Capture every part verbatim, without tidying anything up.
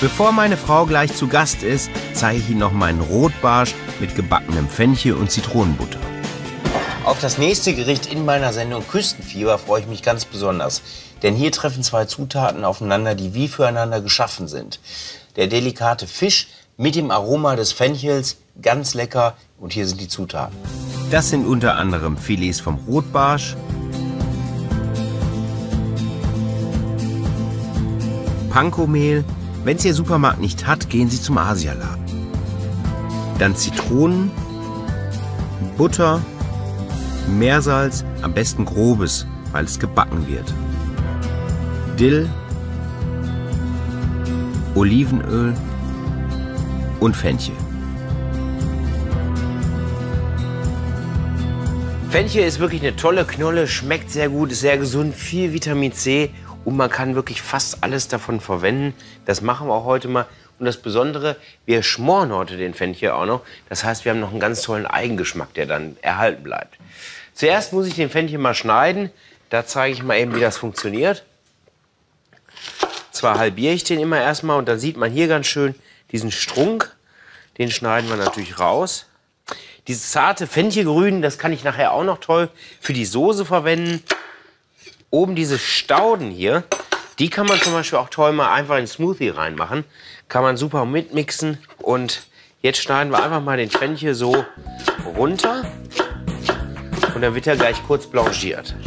Bevor meine Frau gleich zu Gast ist, zeige ich Ihnen noch meinen Rotbarsch mit gebackenem Fenchel und Zitronenbutter. Auf das nächste Gericht in meiner Sendung Küstenfieber freue ich mich ganz besonders. Denn hier treffen zwei Zutaten aufeinander, die wie füreinander geschaffen sind. Der delikate Fisch mit dem Aroma des Fenchels, ganz lecker. Und hier sind die Zutaten. Das sind unter anderem Filets vom Rotbarsch, Panko-Mehl. Wenn es Ihr Supermarkt nicht hat, gehen Sie zum Asialaden. Dann Zitronen, Butter, Meersalz, am besten grobes, weil es gebacken wird. Dill, Olivenöl und Fenchel. Fenchel ist wirklich eine tolle Knolle, schmeckt sehr gut, ist sehr gesund, viel Vitamin C und man kann wirklich fast alles davon verwenden. Das machen wir auch heute mal. Und das Besondere, wir schmoren heute den Fenchel auch noch. Das heißt, wir haben noch einen ganz tollen Eigengeschmack, der dann erhalten bleibt. Zuerst muss ich den Fenchel mal schneiden. Da zeige ich mal eben, wie das funktioniert. Zwar halbiere ich den immer erstmal und dann sieht man hier ganz schön diesen Strunk. Den schneiden wir natürlich raus. Dieses zarte Fenchelgrün, das kann ich nachher auch noch toll für die Soße verwenden. Oben diese Stauden hier, die kann man zum Beispiel auch toll mal einfach in Smoothie reinmachen. Kann man super mitmixen. Und jetzt schneiden wir einfach mal den Fenchel so runter. Und dann wird er gleich kurz blanchiert.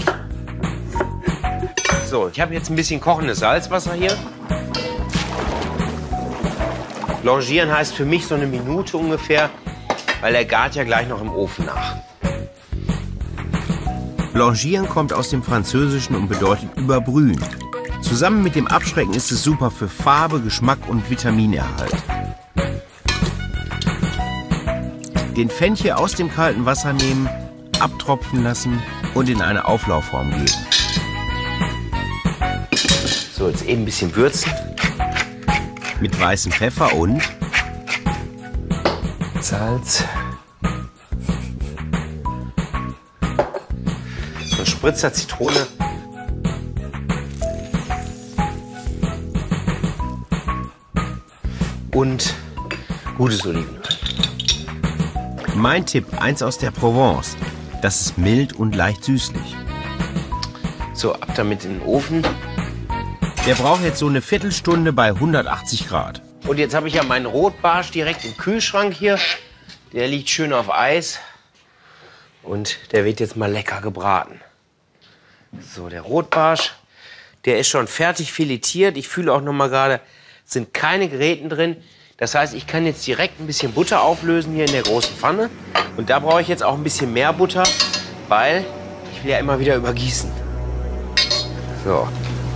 So, ich habe jetzt ein bisschen kochendes Salzwasser hier. Blanchieren heißt für mich so eine Minute ungefähr, weil er gart ja gleich noch im Ofen nach. Blanchieren kommt aus dem Französischen und bedeutet überbrühen. Zusammen mit dem Abschrecken ist es super für Farbe, Geschmack und Vitaminerhalt. Den Fenchel aus dem kalten Wasser nehmen, abtropfen lassen und in eine Auflaufform geben. So, jetzt eben ein bisschen würzen. Mit weißem Pfeffer und Salz. So ein Spritzer Zitrone. Und gutes Olivenöl. Mein Tipp, eins aus der Provence. Das ist mild und leicht süßlich. So, ab damit in den Ofen. Der braucht jetzt so eine Viertelstunde bei hundertachtzig Grad. Und jetzt habe ich ja meinen Rotbarsch direkt im Kühlschrank hier. Der liegt schön auf Eis. Und der wird jetzt mal lecker gebraten. So, der Rotbarsch, der ist schon fertig filetiert. Ich fühle auch noch mal gerade, es sind keine Gräten drin. Das heißt, ich kann jetzt direkt ein bisschen Butter auflösen hier in der großen Pfanne. Und da brauche ich jetzt auch ein bisschen mehr Butter, weil ich will ja immer wieder übergießen. So.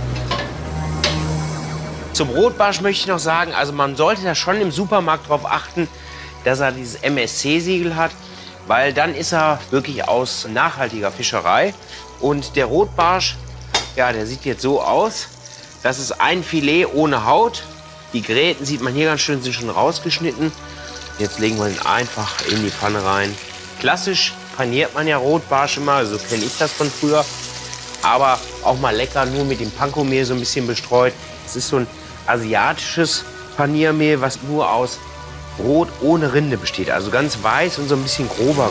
Zum Rotbarsch möchte ich noch sagen, also man sollte da schon im Supermarkt darauf achten, dass er dieses M S C-Siegel hat, weil dann ist er wirklich aus nachhaltiger Fischerei. Und der Rotbarsch, ja, der sieht jetzt so aus. Das ist ein Filet ohne Haut. Die Gräten sieht man hier ganz schön, sind schon rausgeschnitten. Jetzt legen wir ihn einfach in die Pfanne rein. Klassisch paniert man ja Rotbarsch immer, so kenne ich das von früher. Aber auch mal lecker, nur mit dem Panko-Mehl so ein bisschen bestreut. Es ist so ein asiatisches Paniermehl, was nur aus Brot ohne Rinde besteht. Also ganz weiß und so ein bisschen grober.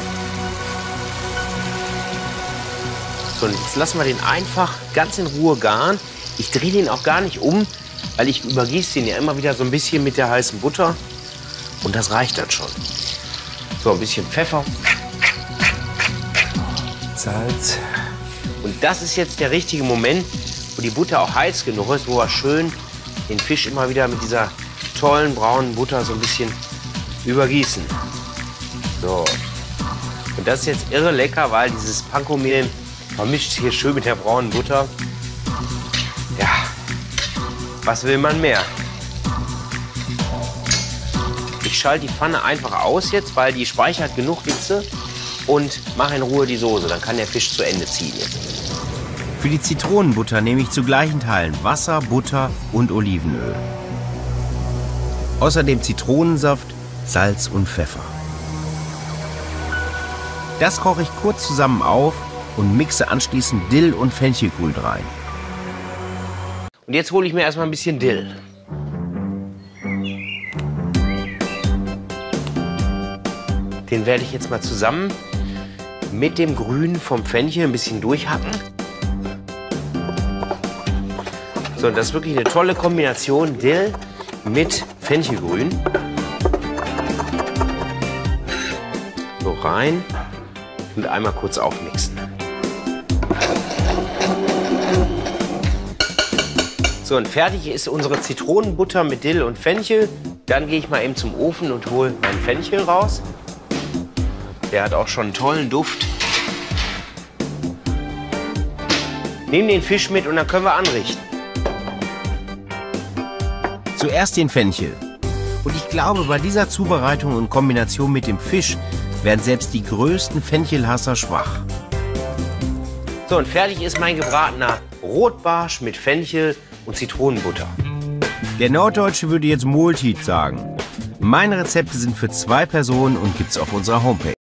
So, und jetzt lassen wir den einfach ganz in Ruhe garen. Ich drehe den auch gar nicht um, weil ich übergieße den ja immer wieder so ein bisschen mit der heißen Butter. Und das reicht dann schon. So, ein bisschen Pfeffer. Salz. Und das ist jetzt der richtige Moment, wo die Butter auch heiß genug ist, wo wir schön den Fisch immer wieder mit dieser tollen braunen Butter so ein bisschen übergießen. So. Und das ist jetzt irre lecker, weil dieses Panko-Mehl vermischt hier schön mit der braunen Butter. Ja, was will man mehr? Ich schalte die Pfanne einfach aus jetzt, weil die speichert genug Hitze und mache in Ruhe die Soße. Dann kann der Fisch zu Ende ziehen jetzt. Für die Zitronenbutter nehme ich zu gleichen Teilen Wasser, Butter und Olivenöl. Außerdem Zitronensaft, Salz und Pfeffer. Das koche ich kurz zusammen auf und mixe anschließend Dill und Fenchelgrün rein. Und jetzt hole ich mir erstmal ein bisschen Dill. Den werde ich jetzt mal zusammen mit dem Grün vom Fenchel ein bisschen durchhacken. So, das ist wirklich eine tolle Kombination, Dill mit Fenchelgrün. So rein und einmal kurz aufmixen. So, und fertig ist unsere Zitronenbutter mit Dill und Fenchel. Dann gehe ich mal eben zum Ofen und hole meinen Fenchel raus. Der hat auch schon einen tollen Duft. Nehmen den Fisch mit und dann können wir anrichten. Zuerst den Fenchel. Und ich glaube, bei dieser Zubereitung in Kombination mit dem Fisch werden selbst die größten Fenchelhasser schwach. So, und fertig ist mein gebratener Rotbarsch mit Fenchel und Zitronenbutter. Der Norddeutsche würde jetzt Multit sagen. Meine Rezepte sind für zwei Personen und gibt's auf unserer Homepage.